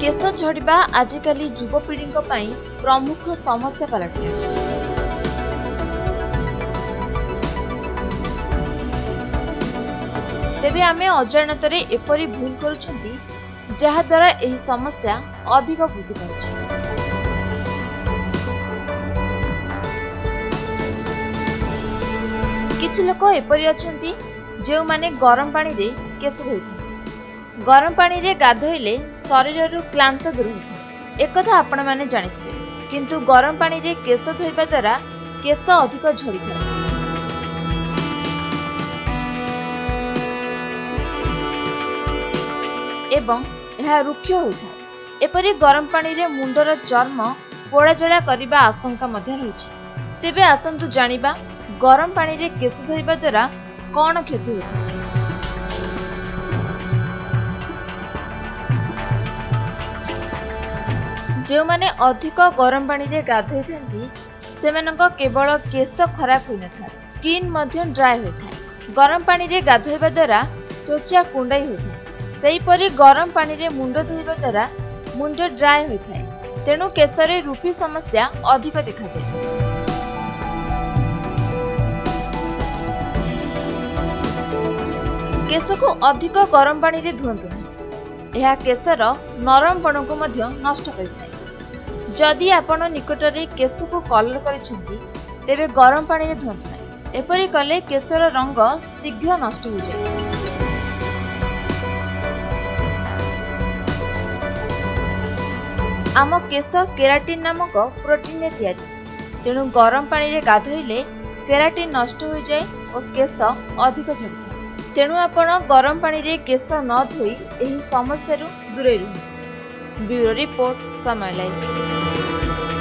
केश झड़िबा आजिकाली युवपीढ़ी प्रमुख समस्या पलटि तेबे आमे अजाणतरे एपरी भूल करुछंती जहा द्वारा एही समस्या अधिक वृद्धि पाउछि। किछि लोक एपरी अछंती जे माने गरम पानी रे केश धोइथां। गरम पानी रे गाधोइले शरीररु क्लांत दूर होइଥାଏ। एकथा आपण माने जानिथिबे, किंतु गरम पानी रे केश धोइबा द्वारा केश अधिक झड़िଥାଏ। एवं यह रुक्ष होइଥାଏ। एपरि गरम पानी रे मुंडर चर्म पोड़ाजड़ा करने आशंका रही। तेबे आसंतु जानिबा गरम पानी रे केश धोइबा द्वारा कौन क्षति होइଥାଏ। जो माने अधिक गरम पानी रे गाधोई थांती सेमानक केवल केश खराब होई नथा, स्किन मध्य ड्राई होइଥାଏ। गरम पानी रे गाधोइबा द्वारा त्वचा कुंडाई होइଥାଏ। सेहीपरि गरम पानी रे मुंड धोइबा द्वारा मुंड ड्राई होइଥାଏ, तेणु केशरे रूपी समस्या अधिक देखा जाय। केश को अधिक गरम पानी रे धुअंतु नहीं, यह केशर नरमपण को मध्य नष्ट करिଥାଏ। जदि आपण निकटरे केश को कलर करिसेंती तेबे गरम पानी रे धुअंतु नहीं। एपरि कले केशर रंग शीघ्र नष्ट हो जाय। आम केश केराटिन नामक प्रोटीन रे तैयारी, तेणु गरम पानी रे गाधोइले केराटिन नष्ट हो जाए और केश अधिक झड़िଥାଏ। तेणु आपण गरम पानी रे केश न धोई एही समस्या दूरे रहु। Bureau report, Samay live.